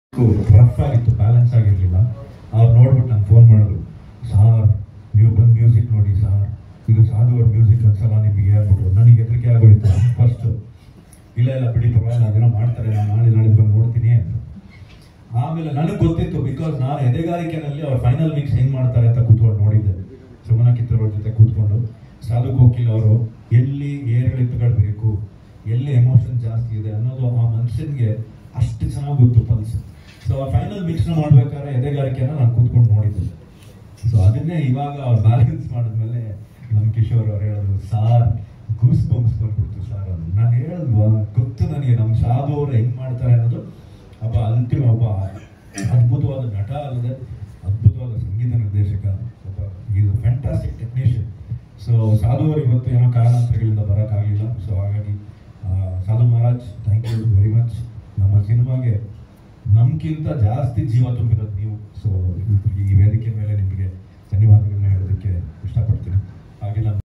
Rough ಆಗಿತ್ತು, balance ಆಗಿರಲಿಲ್ಲ. ಅವ್ರು ನೋಡ್ಬಿಟ್ಟು ನಂಗೆ ಫೋನ್ ಮಾಡಿದ್ರು, ಸಾರ್ ನೀವು ಬಂದು ಮ್ಯೂಸಿಕ್ ನೋಡಿ ಸಾರ್, ಇದು ಸಾಧು ಅವ್ರ ಮ್ಯೂಸಿಕ್ ಅನ್ಸಲ್ಲ ನಿಮಗೆ ಹೇಳ್ಬಿಟ್ರು. ನನಗೆ ಹೆದರಿಕೆ ಆಗೋಯ್ತು ಫಸ್ಟು. ಇಲ್ಲ ಬಿಡಿ ಪರವಾಗಿಲ್ಲ, ಅದೇನೋ ಮಾಡ್ತಾರೆ, ನಾನು ನಾಳೆ ಬಂದು ನೋಡ್ತೀನಿ ಅಂತ. ಆಮೇಲೆ ನನಗೆ ಗೊತ್ತಿತ್ತು, ಬಿಕಾಸ್ ನಾನು ಎದೆಗಾರಿಕೆನಲ್ಲಿ ಅವ್ರ ಫೈನಲ್ ಮಿಕ್ಸ್ ಹೆಂಗೆ ಮಾಡ್ತಾರೆ ಅಂತ ಕೂತ್ಕೊಂಡು ನೋಡಿದ್ದೆ. ಸುಮನಾ ಕಿತ್ತೂರ್ ಅವ್ರ ಜೊತೆ ಕೂತ್ಕೊಂಡು ಸಾಧು ಕೋಕಿಲ್ ಅವರು ಎಲ್ಲಿ ಏರಿಳಿತುಗಳು ಎಲ್ಲಿ ಎಮೋಷನ್ ಜಾಸ್ತಿ ಇದೆ ಅನ್ನೋದು ಆ ಮನುಷ್ಯನಿಗೆ ಅಷ್ಟು ಚೆನ್ನಾಗಿ ಗೊತ್ತು ಪಲ್ಸ್. ಸೊ ಆ ಫೈನಲ್ ಮಿಕ್ಸ್ನ ಮಾಡ್ಬೇಕಾದ್ರೆ ಎದೆಗಾರಿಕೆನ ನಾನು ಕೂತ್ಕೊಂಡು ನೋಡಿದ್ದೆ. ಸೊ ಅದನ್ನೇ ಇವಾಗ ಅವ್ರು ಬ್ಯಾಲೆನ್ಸ್ ಮಾಡಿದ್ಮೇಲೆ ನಮ್ಮ ಕಿಶೋರ್ ಅವ್ರು ಹೇಳಿದ್ರು, ಸಾರ್ ಗೂಸ್ ಬಂಪ್ಸ್ ಬರ್ಬಿಡ್ತು ಸಾರ್ ಅದು. ನಾನು ಹೇಳಿದ್ವು ಗೊತ್ತು ನನಗೆ, ನಮ್ಮ ಸಾಧು ಅವರು ಹೆಂಗೆ ಮಾಡ್ತಾರೆ ಅನ್ನೋದು. ಒಬ್ಬ ಅದ್ಭುತವಾದ ನಟ ಅಲ್ಲದೆ ಅದ್ಭುತವಾದ ಸಂಗೀತ ನಿರ್ದೇಶಕ, ಇದು ಫ್ಯಾಂಟಾಸ್ಟಿಕ್ ಟೆಕ್ನಿಷಿಯನ್. ಸೊ ಸಾಧು ಅವರು ಇವತ್ತು ಏನೋ ಕಾರಣಾಂತರಗಳಿಂದ ಬರೋಕ್ಕಾಗಲಿಲ್ಲ. ಸೊ ಹಾಗಾಗಿ Sadhu Maharaj, thank you very much. ನಮ್ಮ ಸಿನಿಮಾಗೆ ನಮ್ಗಿಂತ ಜಾಸ್ತಿ ಜೀವ ತುಂಬಿರೋದು ನೀವು. ಸೊ ಈ ವೇದಿಕೆ ಮೇಲೆ ನಿಮಗೆ ಧನ್ಯವಾದಗಳನ್ನ ಹೇಳೋದಕ್ಕೆ ಇಷ್ಟಪಡ್ತೀನಿ. ಹಾಗೆ